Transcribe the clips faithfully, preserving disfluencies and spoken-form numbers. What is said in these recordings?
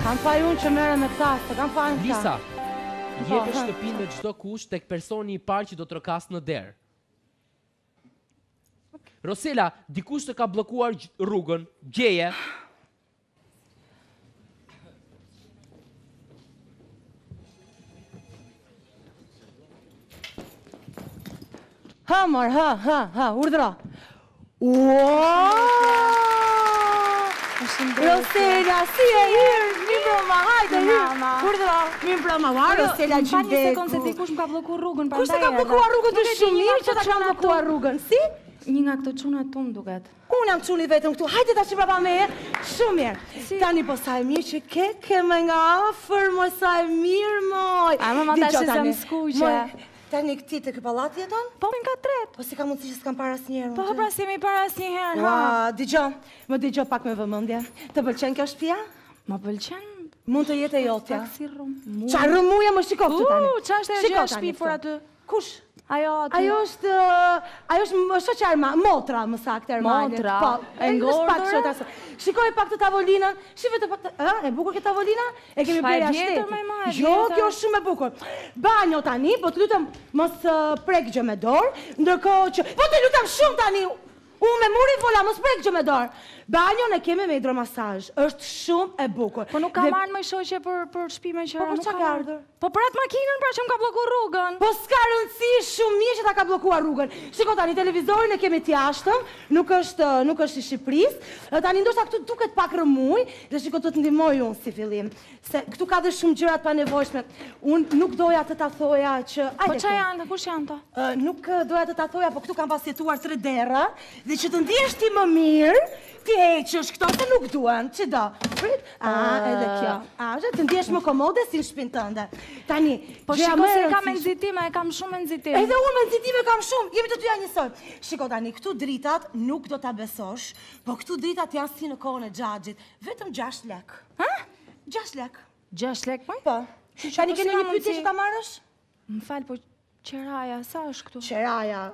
Kam faj unë që mere me këta, se kam faj në këta. Lisa, jepe shtëpinë në çdo kush tek personi i parë që do të rokas në derë. Rosela, dikush të ka bllokuar rrugën, gjeje. Ha, mar, ha, ha, ha, urdhra. Uuuu! Rosela, si e hirë, mi broma, hajde hirë. Urdhra, mi broma, ha, Rosela Gjybeku. Pa një sekundë se dikush më ka bllokuar rrugën. Kush të ka bllokuar rrugën të shumë mirë që ta ka bllokuar rrugën, si? Një nga këto çunat ton duket. Unë jam çuni vetëm këtu, hajde ta shi prapa meje, shumë mirë. Tani po sa e mirë që ke ke me nga afër, moj sa e mirë, moj. A, më ma ta që zëm skuqe. Tani këti të këpallati jeton? Po, më ka tret. Po si ka mundësi që s'kam para asnjëherë? Po, pra si mi para asnjëherë, ha. Ua, dëgjo, më dëgjo pak me vëmendje. Të pëlqen kjo shtëpia? Më pëlqen. Mund të jetë e jotja. Pak si rrum. Qa rrumuja më shiko këtu tani. U, qa është e gjë shtëpi for aty? Kush? Ajo aty. Ajo është, ajo është shoqar ma, motra më saktë Ermanit. Motra. Po, e ngordër. Shikoj pak të tavolinën. Shifë të pak të, ë, e bukur kjo tavolina? E kemi bërë jashtë. Jo, kjo është shumë e bukur. Banjo tani, po të lutem mos prek gjë me dorë, ndërkohë që, po të lutem shumë tani. Unë me muri vola, mos prek gjë me dorë. Banjon e kemi me hidromasazh, është shumë e bukur. Po nuk ka marrë më shoqe për për shtëpi me qëra. Po për çka ka ardhur? Po për atë makinën pra që më ka bllokuar rrugën. Po s'ka rëndësi, shumë mirë që ta ka bllokuar rrugën. Shiko tani televizorin e kemi të jashtëm, nuk është nuk është i Shqipërisë. Tani ndoshta këtu duket pak rëmuj, dhe shiko do të ndihmoj unë si fillim. Se këtu ka dhe shumë gjëra të panevojshme. Unë nuk doja të ta thoja që Po ç'a janë, kush janë to? Nuk doja të ta thoja, po këtu kam pas jetuar tre dera, dhe që të ndihesh ti më mirë, ti heqësh këto se nuk duan, që do? Prit? A, edhe kjo. A, që të ndihesh më komode si në shtëpinë tënde. Tani, po shiko se kam nxitime, e kam shumë nxitime. Edhe unë nxitime kam shumë, jemi të dyja njësoj. Shiko tani, këtu dritat nuk do ta besosh, po këtu dritat janë si në kohën e xhaxhit, vetëm gjashtë lekë. Ha? gjashtë lekë. gjashtë lekë, po? Po. Tani keni një pyetje që ta marrësh? Më fal, po qeraja, sa është këtu? Qeraja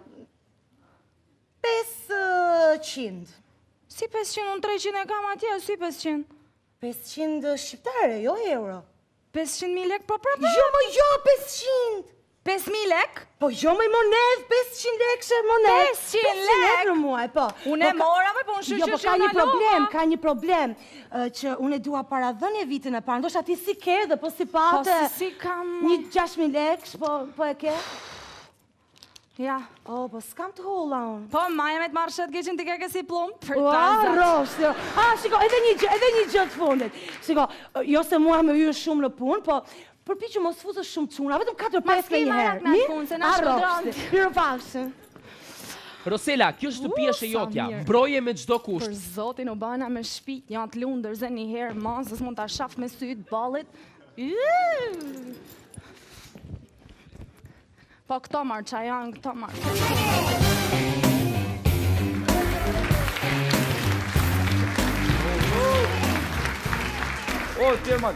pesëqind. Si pesëqind, unë treqind e kam atje, si pesëqind? pesëqind shqiptare, jo euro. pesëqind mijë lekë, po prapë? Jo, më jo, pesëqind. pesë mijë lekë? Po jo, më monedh, pesëqind lekë shë monedh. pesëqind lekë në muaj, po. Unë e mora, po unë shqyqysh jo, po ka një problem, ka një problem, që unë e dua para dhënje vitin e parë, ndoshta ti si ke dhe po si pate. Po si kam... Një gjashtë mijë lekë, po e ke? Ja. O, po s'kam të holla unë. Po, maja me të marrë shetë keqin t'i keke si plumë për të zaqë. Ua, rosh, a, shiko, edhe një gjë, edhe një gjë të fundit. Shiko, jo se mua me ju shumë në punë, po përpi që mos fuzës shumë quna, vetëm katër pesë me një herë. Ma s'ki punë, se na shkodronë. Piro pafshën. Rosela, kjo shtëpi është e jotja, mbroje me çdo kusht. Për zotin u bana me shtëpi, janë të lundër, zë një herë, masës mund t'a shaf me sytë, ballit. Po këto marë qa janë, këto marë. O, Tjerman.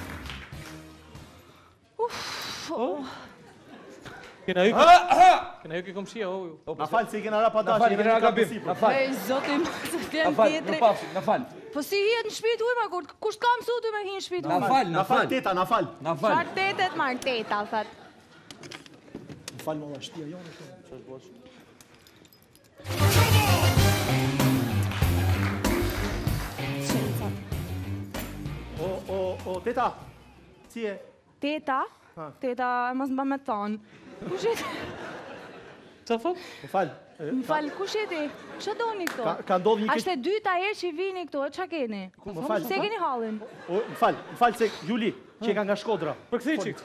Kena hyke. Kena hyke komshia, o. Na falë, se i kena rapa dashi. Na falë, kena gabim. Na falë. Ej, zotin, zotin Na falë, në pafshim, na falë. Po si hiet në shpitë ujma, kur kusht ka mësu ty me hi në shpitë ujma? Na falë, na falë. Teta, na falë. Na falë. Qarë tetet marë teta, thët. Na falë, molla, shtia jonë, që është bosh. O, o, o, teta, si e? Teta? Teta, mas mba me thonë. Kush e ti? Qa thot? Më falë. Më falë, kush e ti? Që doni këto? Ka ndodhë një... Ashtë e dyta herë që i vini këto, e qa keni? Më falë. Se keni halin? Më falë, më falë se Juli, që e ka nga Shkodra. Për këthi qik.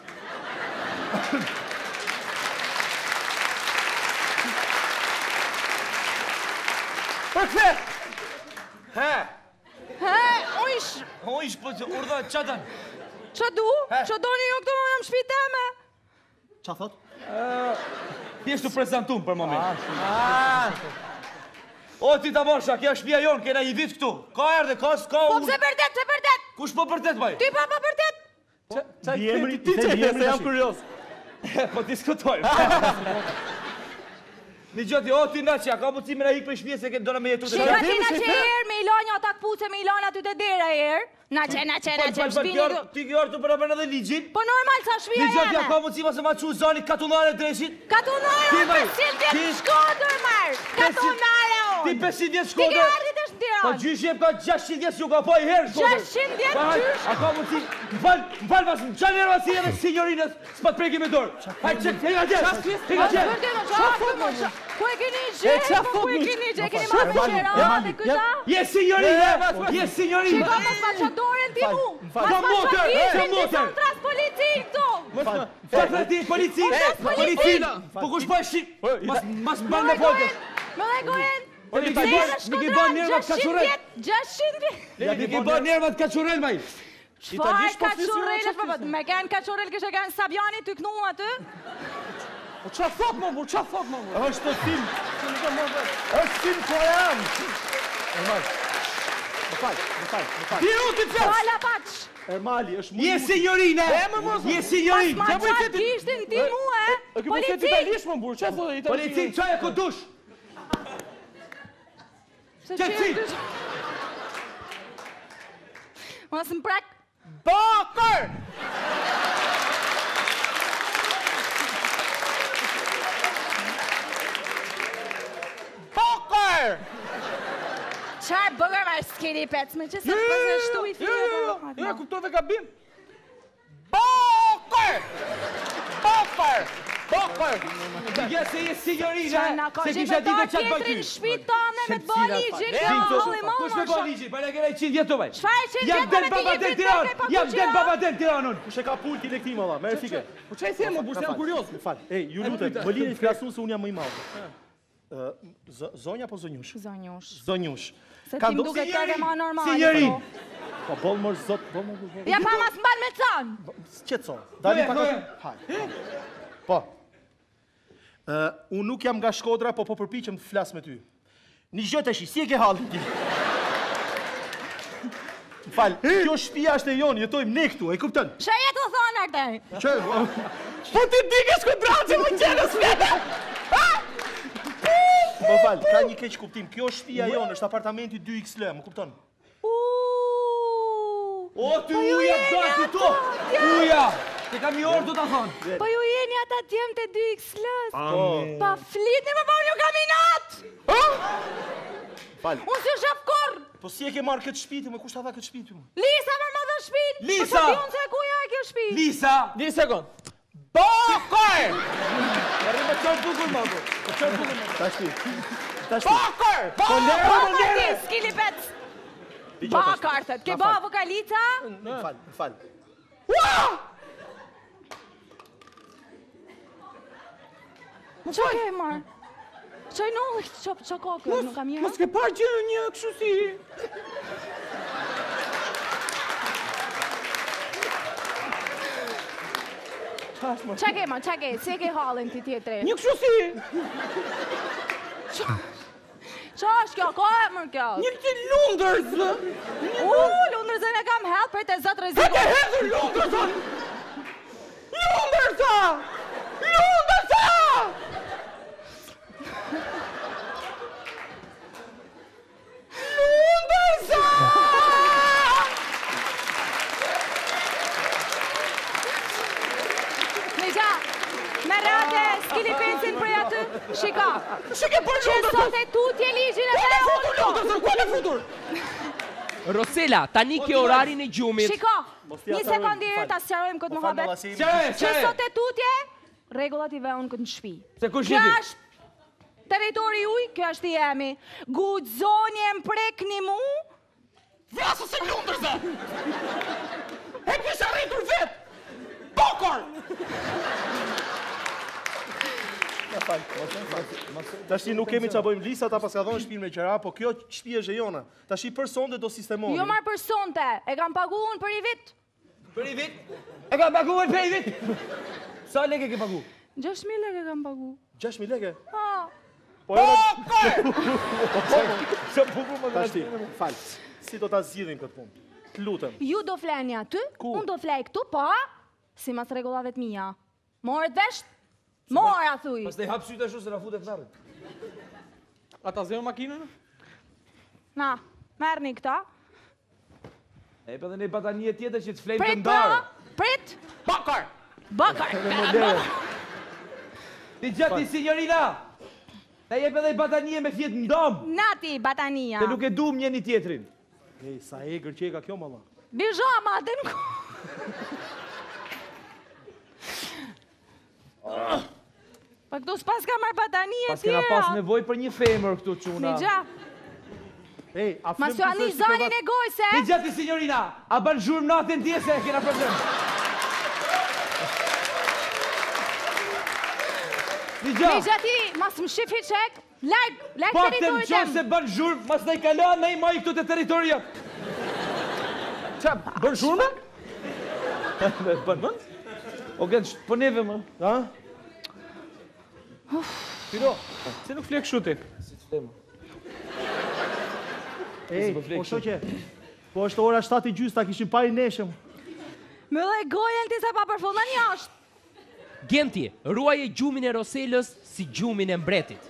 Për këthe! He! He, ojsh! Ojsh, po të urdha, qa dan? Qa du? Qa doni jo këto më jam shpi teme? Qa thot? Jeshtu prezentum për moment. O, ti ta morsha, kja shpia jonë, kena i vit këtu. Ka erdhe, ka s'ka... Po pse përdet, pse përdet? Kush po përdet, baj? Ti pa pa përdet? Di emri, ti që e se jam kurios. Po diskutojmë. Një gjoti, o, ti na që, ka mu cime na hikë për shpje se do në me jetu të... Shika ti na që erë, me ilonja ata këpuse, me ilonja ty të dera erë. Na që, na që, na që, shpini Ti këtu. ti kjo të përëpër edhe ligjin? Po normal sa shpia Ligjat ja jeme. ka mundësi se ma që zoni katunare dreshit? Katunare Ti, o vaj, pesëqind ti- vjetë shkodër, marë. Katunare o. Ti pesëqind vjetë Ti ke shkodër? ardhit është në Pa Tiranë. gjysh jep ka gjashtëqind vjetë që ka po i herë shkodër. gjashtëqind vjetë Pa, haj, gjysh? A ka mundësi, m'fal, m'fal pas, më qanë njerë vasi edhe signorinës, s'pa të preki me dorë. Haj, qëtë, hej nga gjerë, hej nga gjerë. Po e keni gjë, po e keni gjë, keni marrë me qerate këta? Je signorine, je signorine. Shiko mos ma qa dorën ti mu! Mas Ka ma motor, qa e, ishën, ka ti motor. son tras polici këtu! Fa të ti, polici, polici, po kush po e shqip, mas, mas më banë me foltës. Më dhe gojen! Po mi ki bon, mi ki bon nervat kaçurel. gjashtëqind vjet! Ja mi ki bon nervat kaçurel, maj. Qfar kaçurel është përpët? Me kanë kaçurel kështë e kanë Sabjani të kënu aty? Po qa thot më burr, qa thot më burr? Është film. Është film korean. Ermal. Më fal, më fal, më fal. Diru ti fes. Fala paq! Ermali, është Je signorine. Je Pas signorine. ma qa kishtin ti mu e? E ky po flet Polici! italisht më burr, çfarë thotë italisht? Polici, çaja ku dush. Se Qëtësi. qërë dysh- Mos më prak! Bakër! Bakër! Qarë bëgër ma s'keni pec, me që sa përse shtu i Jo, jo, jo, jo, fije. kuptove gabim. Bakër! Bakër! Bakër! Je se je signorine. Qa na ka Se që kisha të ditë ta çat bëj tjetërin ty. shpit tane me të bëni ligji, kjo Zingë, halli më kush me më bën ligjin? Para kena qindë vjetë vaj. Çfarë qindë Jam vjetë del me ti baba jep del vetë Tiranë. me pa Jam kuqe, del a? baba del Tiranën. Kush e ka pult i lektim valla, merr fike. Po çaj them më burr, se jam kurioz. Më fal. Ej, ju lutem, më lini të flasun se un jam më i madh. Ë, z- zonja apo zonjush? Zonjush. Zonjush. Se Ka ti do- m'duket kërë ma normali. Sinjori. po. Po boll mor zot, boll mor boll. Ja pa mas mbal me can. Qetso. Dali Thoje, pak. thoje. Haj. Po. Ë, un nuk jam nga Shkodra, po po përpiqem të flas me ty. Një gjë tash, si e ke hallin ti? M'fal, kjo shtëpia është e jon, jetojmë ne këtu, e kupton? Shë jetë u thonë arte. Çe? Po ti dikesh ku braçi më qenës vjetë. Po fal, ka një keq kuptim. Kjo shtëpia jon është apartamenti dy X L, më kupton? Uuuu. O ty uja jeni gati ato, to. tja. Uja. Te kam një orë do ta thonë. Po ju jeni ata tjem të dy X L-s. Pa flitni më po një kaminat. Fal. Unë si shef korë. Po si e ke marrë këtë shtëpi ti, më kush ta dha këtë shtëpi ti? Më? Lisa më më dhe shpin. Lisa! Po që di unë se kuja e kjo shpi. Lisa. Një sekond. Bakër! Arri me çon bukur më po. Po çon bukur më. Tash ti. Tash ti. Bakër! Po lere, po Bakar lere. ti, s'kili pec. Dgjoj tash. Bakar, thët. Ke ba vokalica? Më fal, më fal. Më që ke marë? Qaj në që që kokë, nuk kam jera? Mos ke parë gjë një kështu si. Qa ke ma, qa ke, si e ke halin ti tjetëri? Një kështu si. Qa është kjo, ka e mërë kjo? Një ti lundërz. Uuu, Lundrëzën e kam help për të zëtë Ke reziko. hedhur lundërza. Lundërza. Lundërza. Lundërza. Në gja, me rate, s'kili pensin për aty, shika. Shike për Që lundërza. sot e tutje ligjin e Ku dhe ke futur unë. lundërza? Ku ke futur? Rosela, tani ke orarin e gjumit. Shiko, Mos t'ja një qarojmë, sekond dirë fal. ta sqarojmë këtë Po fal, muhabet. valla, se jemi- Çare, Që çare. sot e tutje, rregullat i veun këtë në shtëpi. Se kush Kjo jeti? është territori juj, kjo është i jemi. Guxoni e mprekni mu, Vrasë se lundërza. E kisha rritur vet. Bokor. Na fal. Tash ti nuk kemi ç'a bëjmë Lisa ta pas ka dhënë shtëpinë me qira, po kjo shtëpi është e jona. Tash i për sonde do sistemoni. jo marr për sonte, e kam paguar për i vit. Për i vit. E ka paguar për i vit. Sa lekë ke pagu? gjashtë mijë lekë kam paguar. gjashtë mijë lekë. Ha. Po jo. Sa bukur më Tash ti, fal. Si do ta zgjidhim këtë punë? Të lutem. Ju do fleni aty, Ku? unë do flej këtu, po, si mas rregullave të mia. Morët vesh? Mora thuj. Pastaj hap sytë ashtu se na futet flarrit. Ata zënë makinën? Na, merrni këta. E për dhe një batanie tjetër që të flejmë të Prit, ndarë. pra, prit. Bakar! Bakar. Ti gjati, signorina! Ta jep edhe i batanie me fjetë ndomë. Nati, batania. Se nuk e dum një një tjetrin. Ej, sa egër që e ka kjo, malla. Bijama, atë në ku. Pa këtu s'pas ka marrë batanie Pas kena tjera. pas nevoj për një femër këtu quna. Një gja. Ej, a Ma s'ju ani zanin e gojse. Ti gjati, signorina! A ban zhurmë natën tje se kena problem. Ti Një gjati! gjati, mas më shifi qek. Lajk, lajk Pak të më teritorit qonë tem. se ban zhurmë, mas në i kala në i maj këtu të teritoria. Qa, bën zhurmë? Bën mën? O gënë, po neve më. Ha? Piro, se nuk flek shuti? Si të flemë. Ej, po flek po shoqe. Po është ora shtatë e gjys, ta kishim pa i neshëm. Me dhe gojen ti se pa përfundan jashtë. Genti, ruaje gjumin e Roselës si gjumin e mbretit.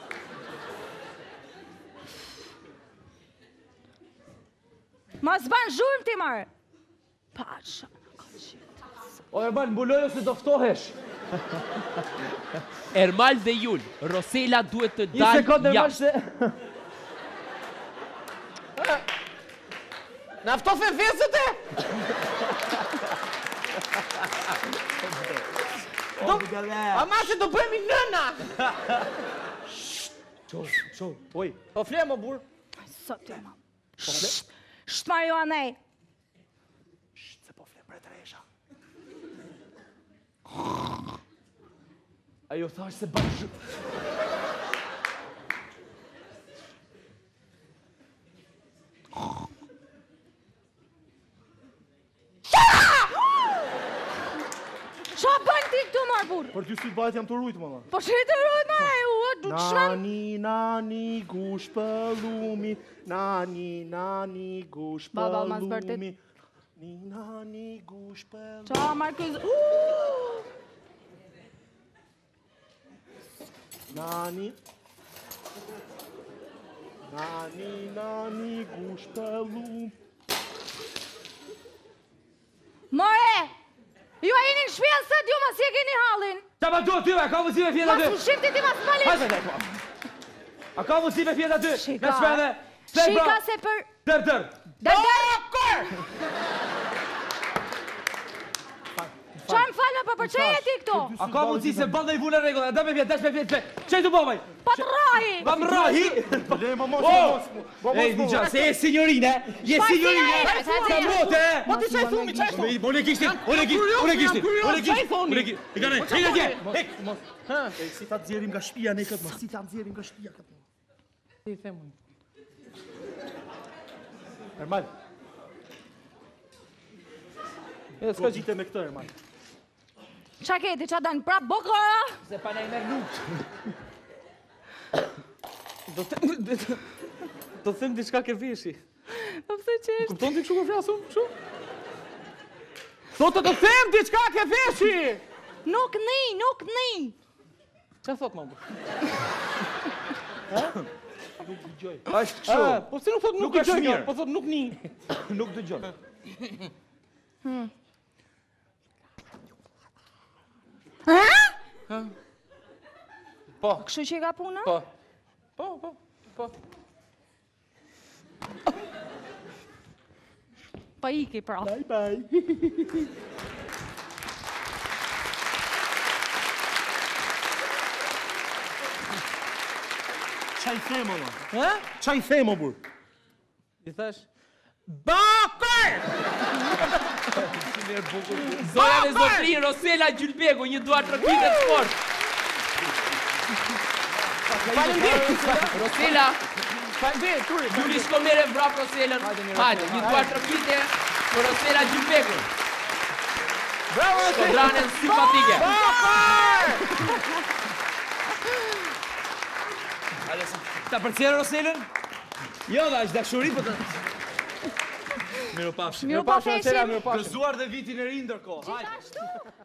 Ma s'ban zhurmë ti marë. Pasha. O Ermal, mbuloj ose do ftohesh. Ermal dhe Jul, Rosela duhet të Një sekundë, dalë Ermal, jashtë. se... Na ftofe vezët e! Ama se do bëhemi nëna! Qo, qo, oj. Po fle më burr. Sot të ma. Shtë Mario anej. Se po fle për e Teresha. Ajo thash se ban zhurmë. Qa bën ti këtu marë burë? Për ty sy të bajt jam të rujtë, malla. Po që të rojt ma e u, du të shmen. Nani, nani, gush pëllumi, nani, nani, gush Baba, mas bërtit. pëllumi. Ni, nani, gush pëllumi. Qa marë këzë. Nani. Nani, nani, gush pëllumi. More! Ju a jeni në shpjen sët ju mas je keni halin. Qa ma duhet tyve, ka vëzime fjetë Mas aty. më shifti ti mas palit. Hajde, hajde, hajde. A ka vëzime fjetë aty. Shika. Në shpene. Tër, Shika bra. se për... Tër, tër. Dër, dër! Qa më falme për për qeje ti këtu? A ka mundësi se bëndë i vunë në regullë, da me vjetë, dash me vjetë, që i të bëmaj? Pa të rahi! Pa më rahi! Le, më mos, Oh! më mos. Ej, një gjatë, se e signorine, je Shpaj signorine, signorine, sa sa mote! Po ti çaj thumi, çaj thumi. Unë e kishtin, unë e kishtin, unë e kishtin, unë e kishtin, unë e kishtin, i kanë, i kanë tje, hek! Ej, si ta nxjerrim nga shtëpia ne këtë, mos si ta nxjerrim nga shtëpia këtë. Si them. Ermal. E, S'ka gjite me këtë, Ermal. Qa keti, qa danë prap bokëra? Se pa na i merë nuk. Do të do të them diçka ke veshi. Po pse që është? Kupton ti kështu kur flasum? Kështu? Do të të them diçka ke veshi. Nuk ni, nuk ni! Çfarë thot më? Ashtë kështu, Ah, po si nuk thot nuk Nuk është dëgjoj, mirë. po thot nuk ni. nuk dëgjon. Po, Kështu që i ka puna? po. Po, po, po. Pa iki pra. Bye bye. Çaj them olla. Ha? Çaj them o burr. I thash Bakër! Zona dhe zotrin, Rosela Gjulbegu, një duar trokite të sport. Rosela, Faleminderit, Turi. Juli Shkomere vrap Roselën. Hajde, një duar trokite për Rosela Gjulbegu. Bravo, Rosela! Shkodranën simpatike. Ta përcjerë Roselën? Jo, da, është dashuri, po të... Miro pafshim. Miro pa Rosela, feshim. mirupafshim. Gëzuar dhe vitin e ri ndërkohë. Hajde. Ashtu?